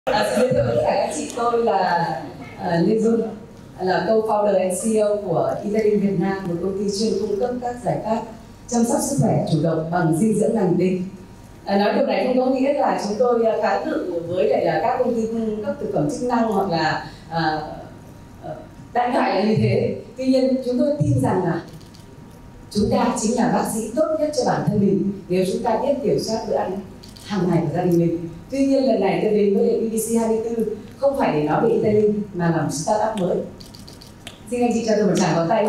Xin giới thiệu với tất cả các chị, tôi là Lê Dung, là co-founder and CEO của Italy Việt Nam, một công ty chuyên cung cấp các giải pháp chăm sóc sức khỏe chủ động bằng dinh dưỡng lành định. Nói điều này không có nghĩa là chúng tôi kháng cự với lại là các công ty cung cấp thực phẩm chức năng hoặc là đại loại là như thế. Tuy nhiên chúng tôi tin rằng là chúng ta chính là bác sĩ tốt nhất cho bản thân mình nếu chúng ta biết kiểm soát bữa ăn hàng ngày của gia đình mình. Tuy nhiên lần này tôi đến với BBC 24 không phải để nói về Italy mà là một startup mới. Xin anh chị cho tôi một tràng pháo tay.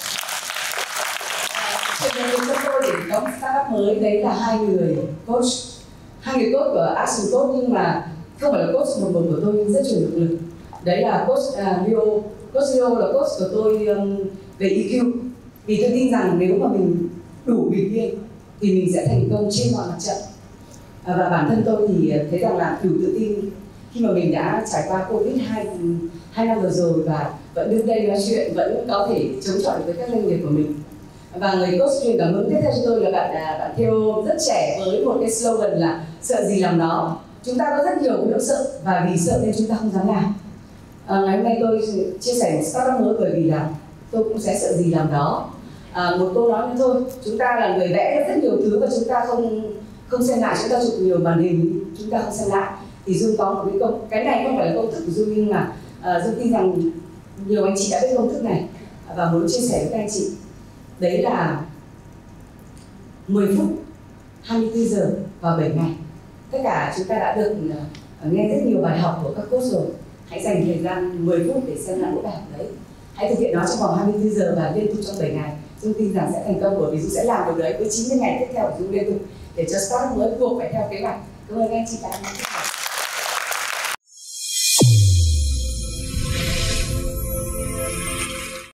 Chuyện này cho tôi để có một startup mới đấy là hai người coach của Action Coach, nhưng mà không phải là coach một của tôi nhưng rất truyền động lực. Đấy là coach Leo. Coach Leo là coach của tôi về EQ. Vì tôi tin rằng nếu mà mình đủ bình yên thì mình sẽ thành công trên mọi mặt trận. Và bản thân tôi thì thấy rằng là đủ tự tin khi mà mình đã trải qua Covid 2 năm vừa rồi và vẫn đứng đây nói chuyện, vẫn có thể chống chọi với các doanh nghiệp của mình. Và người coach truyền cảm hứng tiếp theo cho tôi là bạn Theo, rất trẻ, với một cái slogan là sợ gì làm đó. Chúng ta có rất nhiều nỗi sợ và vì sợ nên chúng ta không dám làm. Ngày hôm nay tôi chia sẻ một startup mới bởi vì là tôi cũng sẽ sợ gì làm đó. Một câu nói nữa thôi, chúng ta là người vẽ rất nhiều thứ và chúng ta không xem lại, chúng ta chụp nhiều màn hình chúng ta không xem lại. Thì Dung có một cái này không phải là công thức của Dung, nhưng mà Dung tin rằng nhiều anh chị đã biết công thức này và muốn chia sẻ với các anh chị. Đấy là 10 phút, 24 giờ và 7 ngày. Tất cả chúng ta đã được nghe rất nhiều bài học của các coach rồi. Hãy dành thời gian 10 phút để xem lại mỗi bài học đấy. Hãy thực hiện nó trong vòng 24 giờ và liên tục trong 7 ngày. Dung tin rằng sẽ thành công, bởi vì Dung sẽ làm điều đấy với 90 ngày tiếp theo của Dung liên tục để cho startup mới buộc phải theo kế hoạch. Cảm ơn anh chị đã